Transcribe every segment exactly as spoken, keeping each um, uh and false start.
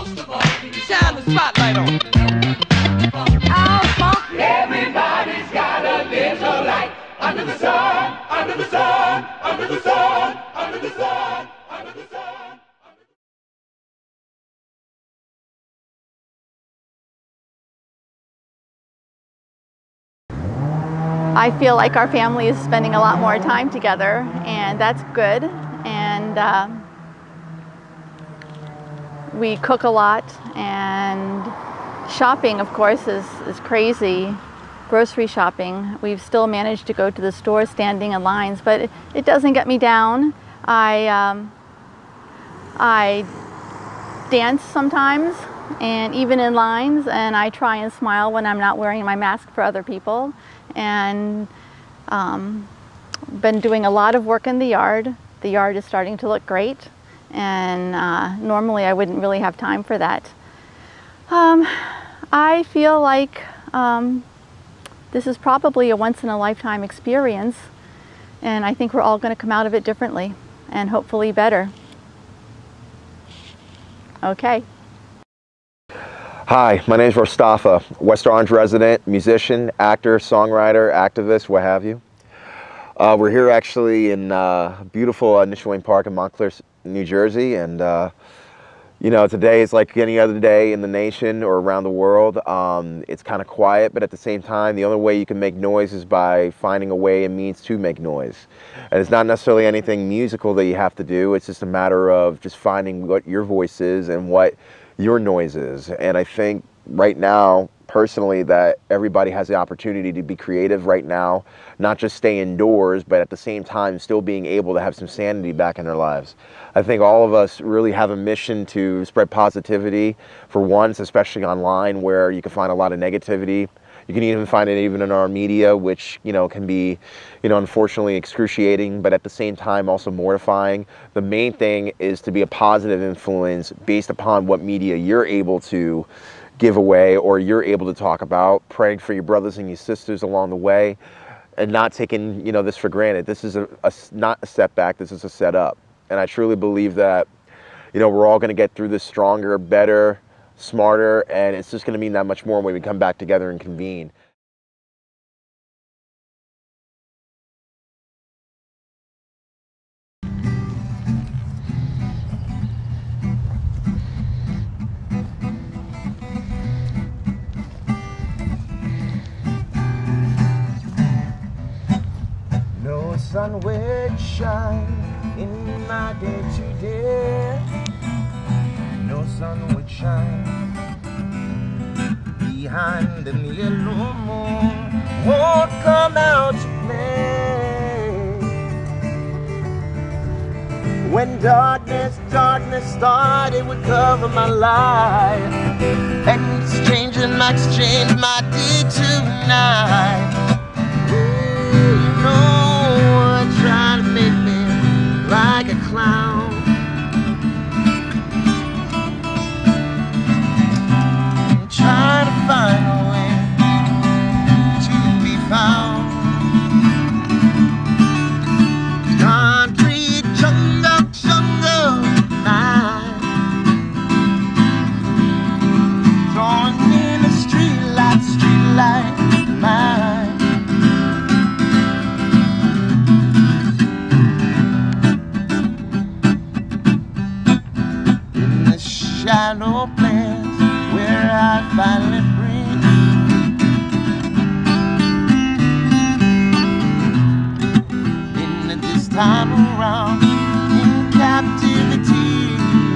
Shine the spotlight on it. Everybody's got a little light under the sun, under the sun, under the sun, under the sun, under the sun. I feel like our family is spending a lot more time together, and that's good. And uh, we cook a lot, and shopping, of course, is, is crazy. Grocery shopping. We've still managed to go to the store standing in lines, but it, it doesn't get me down. I, um, I dance sometimes, and even in lines, and I try and smile when I'm not wearing my mask for other people. And um, been doing a lot of work in the yard. The yard is starting to look great, and uh, normally I wouldn't really have time for that. Um, I feel like um, this is probably a once-in-a-lifetime experience, and I think we're all going to come out of it differently and hopefully better. Okay. Hi, my name is Rostafa, West Orange resident, musician, actor, songwriter, activist, what have you. Uh, we're here actually in uh, beautiful uh, Nishwayne Park in Montclair, New Jersey, and uh, you know, today is like any other day in the nation or around the world. Um, it's kind of quiet, but at the same time, the only way you can make noise is by finding a way and means to make noise. And it's not necessarily anything musical that you have to do, it's just a matter of just finding what your voice is and what your noises. And I think right now, personally, that everybody has the opportunity to be creative right now, not just stay indoors, but at the same time still being able to have some sanity back in their lives. I think all of us really have a mission to spread positivity for once, especially online where you can find a lot of negativity. You can even find it even in our media, which, you know, can be, you know, unfortunately excruciating, but at the same time also mortifying. The main thing is to be a positive influence based upon what media you're able to give away or you're able to talk about, praying for your brothers and your sisters along the way, and not taking, you know, this for granted. This is a, a, not a setback, this is a setup. And I truly believe that, you know, we're all gonna get through this stronger, better, smarter, and it's just going to mean that much more when we come back together and convene. No sun will shine in my day to day. No sun would shine behind the yellow moon, won't come out to play. When darkness, darkness started, would cover my life, and exchanging my exchange my day to night. You know, trying to make me like a clown. Trying to find a way to be found. Concrete jungle, jungle night, drawing in the street light, street light night. In the shallow place where I finally breathe, in the this time around, in captivity.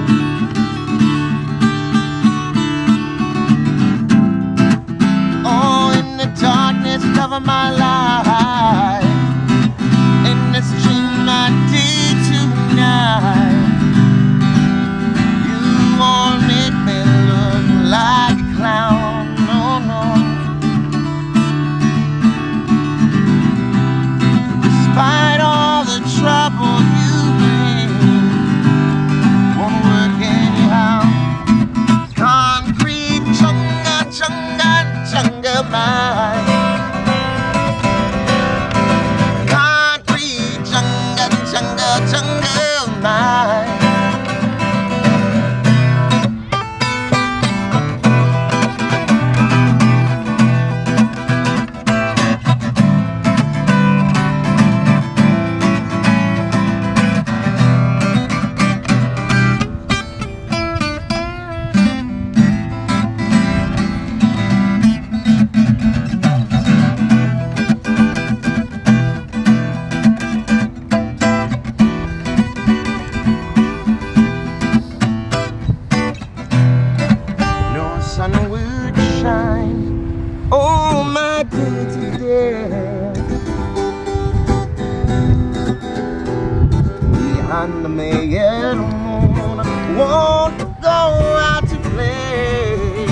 Oh, in the darkness, cover my life, in this dream I did tonight. You won't make me look like a clown, no, no. Despite all the trouble you bring, I did today. Behind the mayor moon, won't go out to play.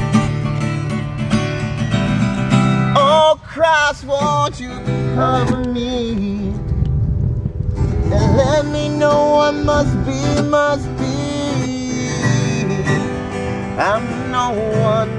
Oh Christ, won't you cover me and let me know what must be, must be. I'm no one